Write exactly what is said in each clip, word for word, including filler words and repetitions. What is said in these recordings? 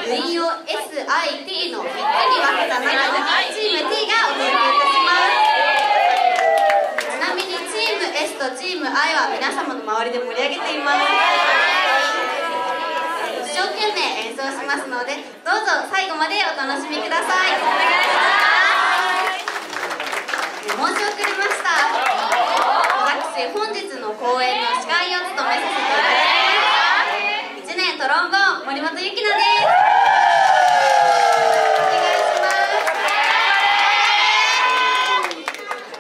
部員を エスアイティー のみっつに分けた中のチーム T がお届けいたします。ちなみにチーム S とチーム I は皆様の周りで盛り上げています。一生懸命演奏しますので、どうぞ最後までお楽しみください。お願いします。申し遅れました。私、本日の公演の司会を務めさせていただきます。いちねんトロンボーン森本ゆきなです。お願いします。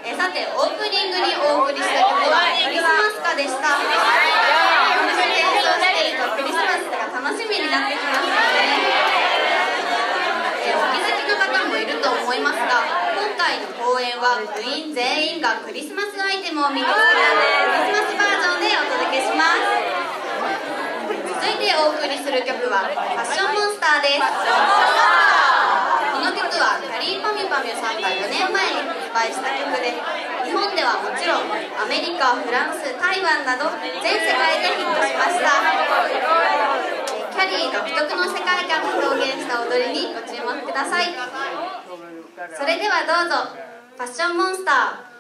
えさて、オープニングにお送りした曲はクリスマス歌でした。この曲演奏しているとクリスマスが楽しみになってきますよね。えお気づきの方もいると思いますが、今回の公演は部員全員がクリスマスアイテムを身につけたクリスマスバージョンでお届けします。続いてお送りする曲はファッションモンスターです。この曲はキャリーパミュパミュさんがよねんまえに発売した曲で、日本ではもちろんアメリカ、フランス、台湾など全世界でヒットしました。キャリー独特の世界観を表現した踊りにご注目ください。それではどうぞ、ファッションモンスター。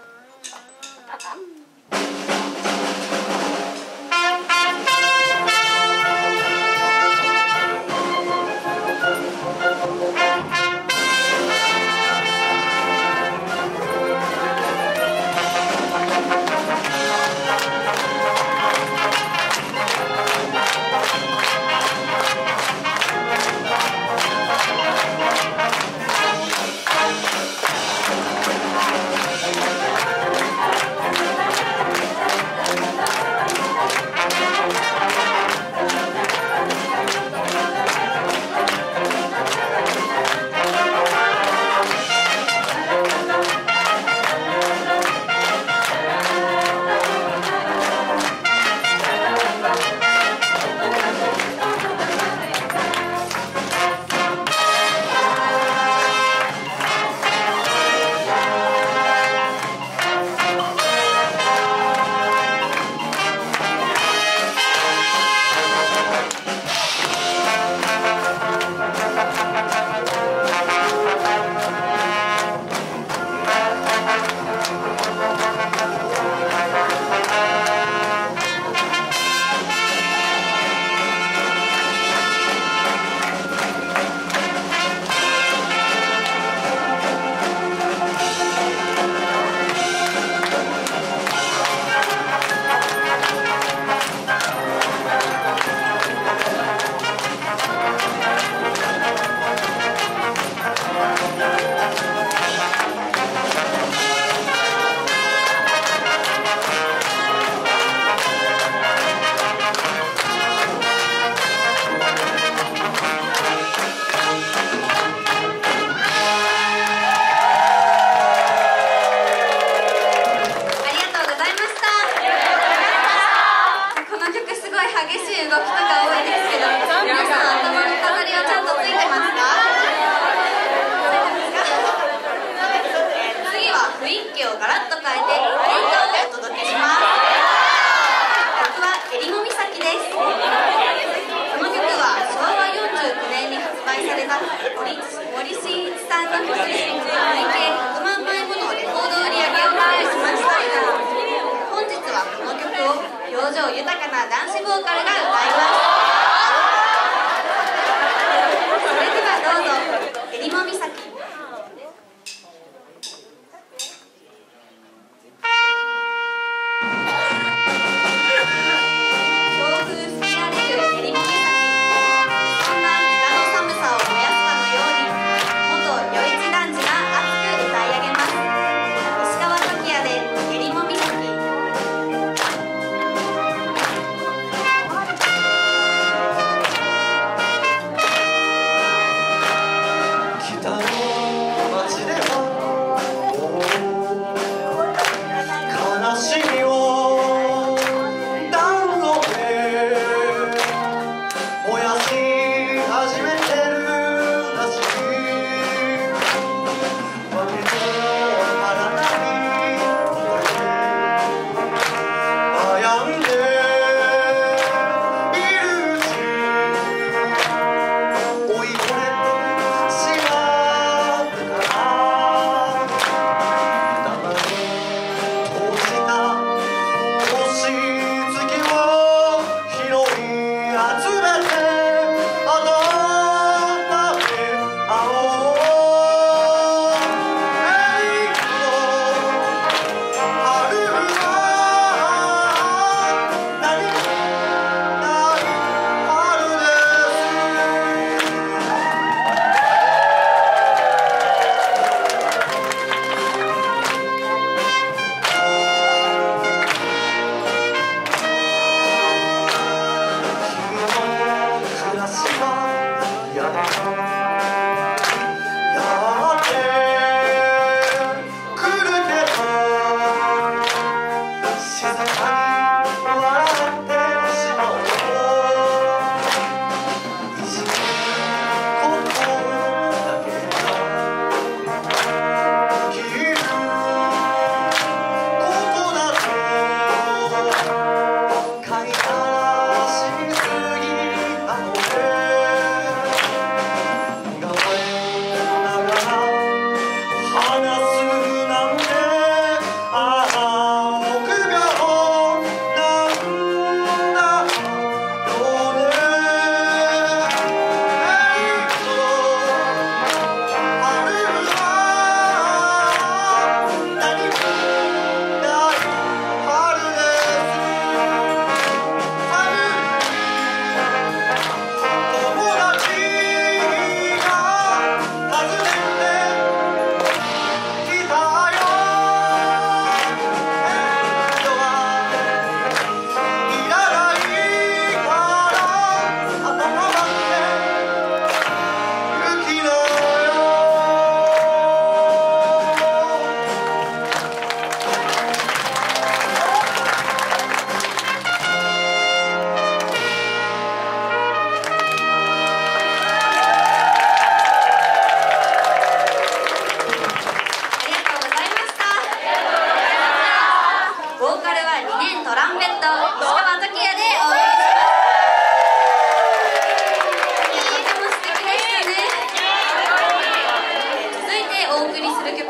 「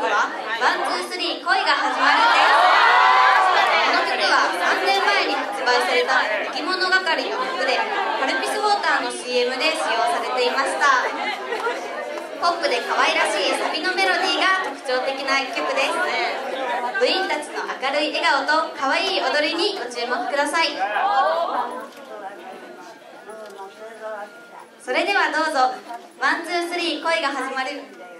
はワンツースリー恋が始まるです。この曲はさんねんまえに発売された生き物係の曲でカルピスウォーターの シーエム で使用されていました。ポップで可愛らしいサビのメロディーが特徴的な一曲です。部員たちの明るい笑顔と可愛い踊りにご注目ください。それではどうぞ、ワンツースリー恋が始まる。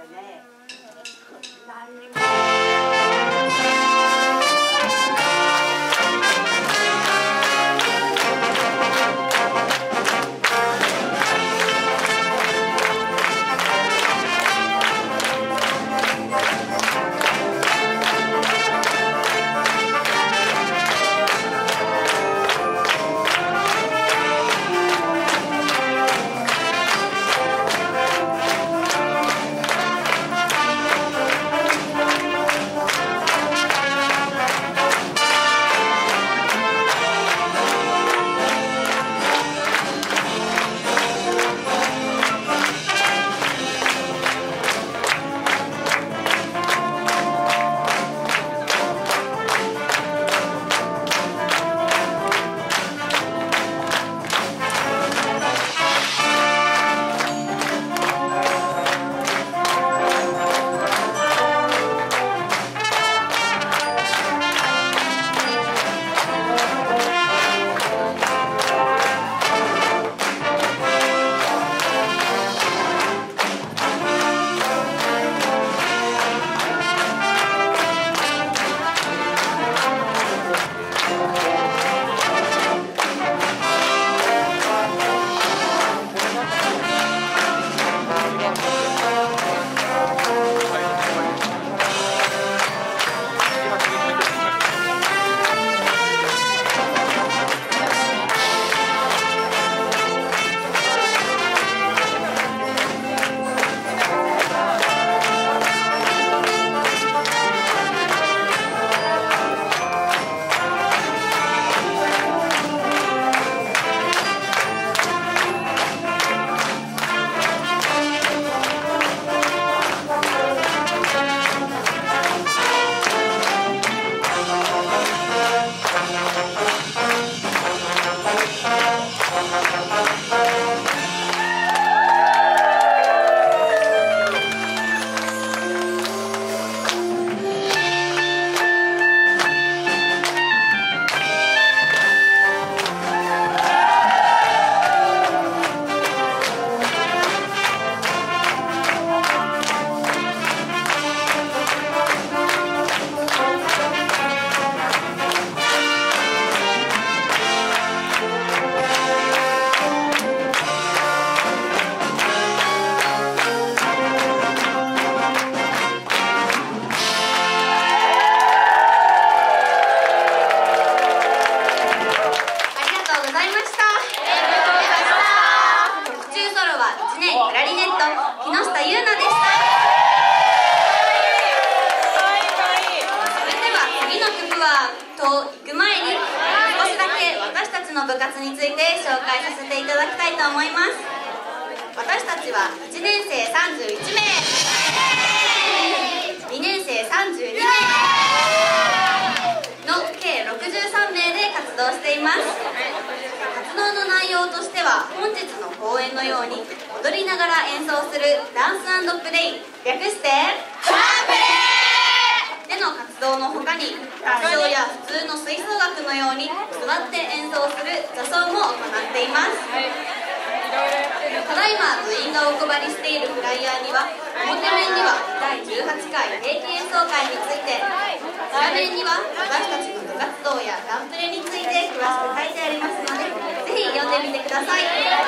の部活について紹介させていただきたいと思います。私たちはいちねんせいさんじゅういちめい、にねんせいさんじゅうにめいの計ろくじゅうさんめいで活動しています。活動の内容としては、本日の公演のように踊りながら演奏するダンス&プレイ、略してダンプレイでの活動の他に、合唱や普通の吹奏楽のように座って演奏する座奏も行っています。ただいま部員がお配りしているフライヤーには、表面にはだいじゅうはちかい定期演奏会について、裏面には私たちの部活動やダンプレについて詳しく書いてありますので、ぜひ読んでみてください。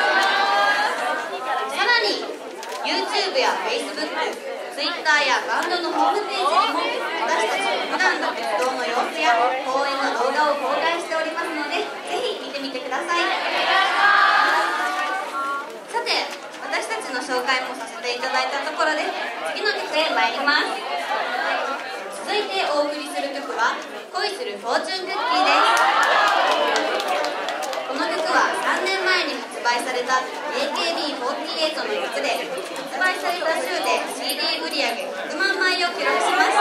さらに YouTube や Facebook、Twitter やバンドのホームページにも私たちの普段の活動の様子や公演の動画を公開しておりますので、ぜひ見てみてください。さて、私たちの紹介もさせていただいたところで、次の曲へ参ります。続いてお送りする曲は恋するフォーチュンクッキーです。この曲はさんねんまえに発売された エーケービーフォーティーエイト の曲で、発売された週で シーディー 売上ひゃくまんまいを記録しまし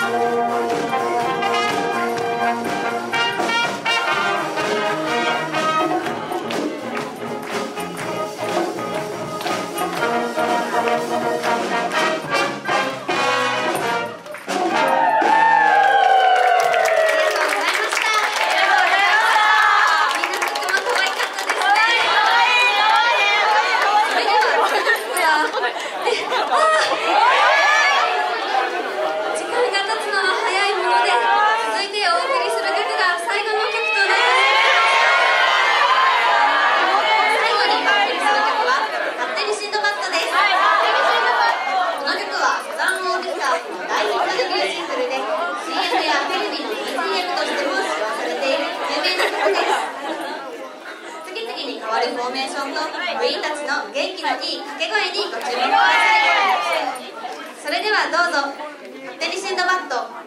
フォーメーションと部員たちの元気のいい掛け声にご注目ください。それではどうぞ、勝手にシンドバッド。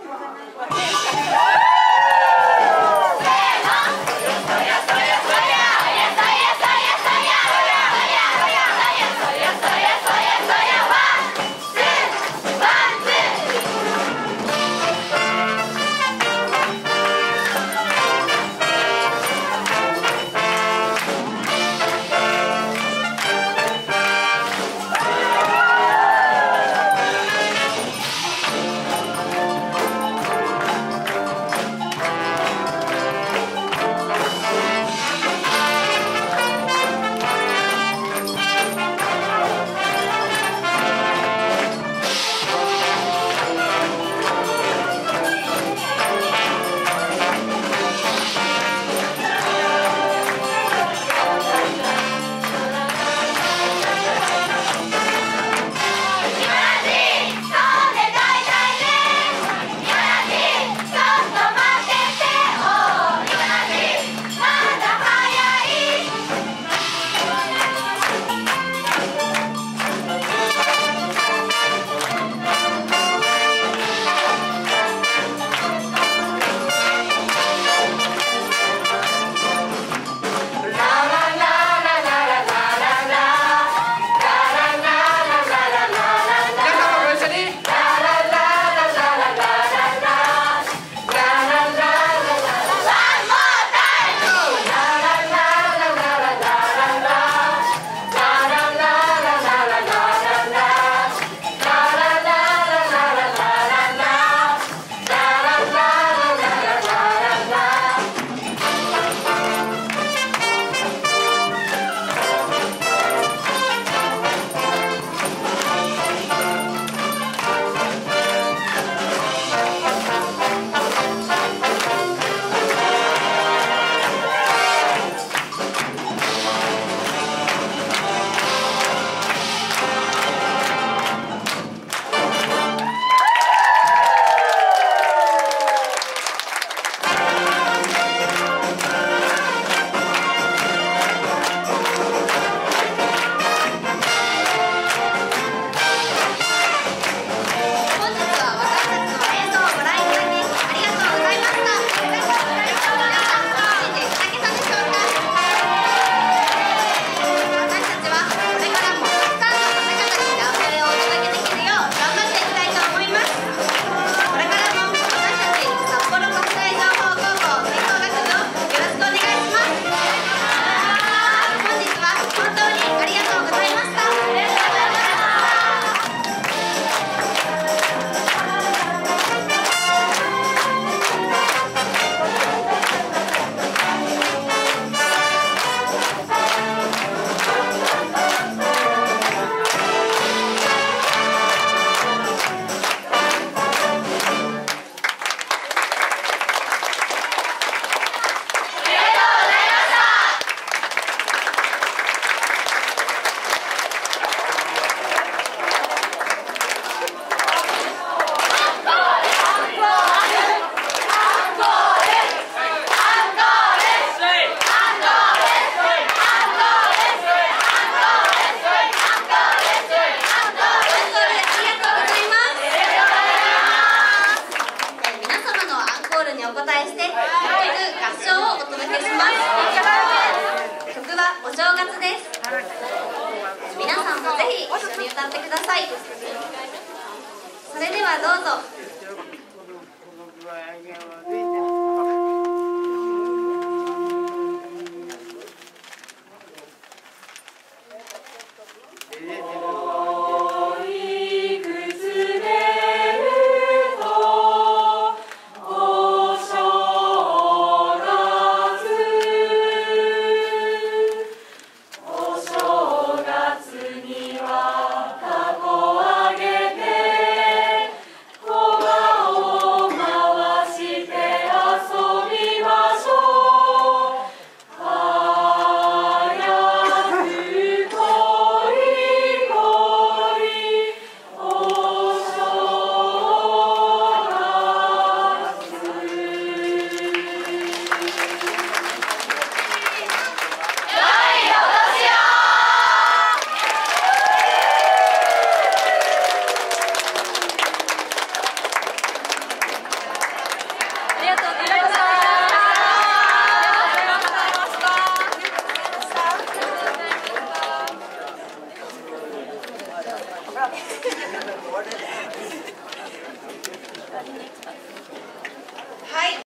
お答えして、一曲合唱をお届けします。曲はお正月です。皆さんもぜひ一緒に歌ってください。それではどうぞ。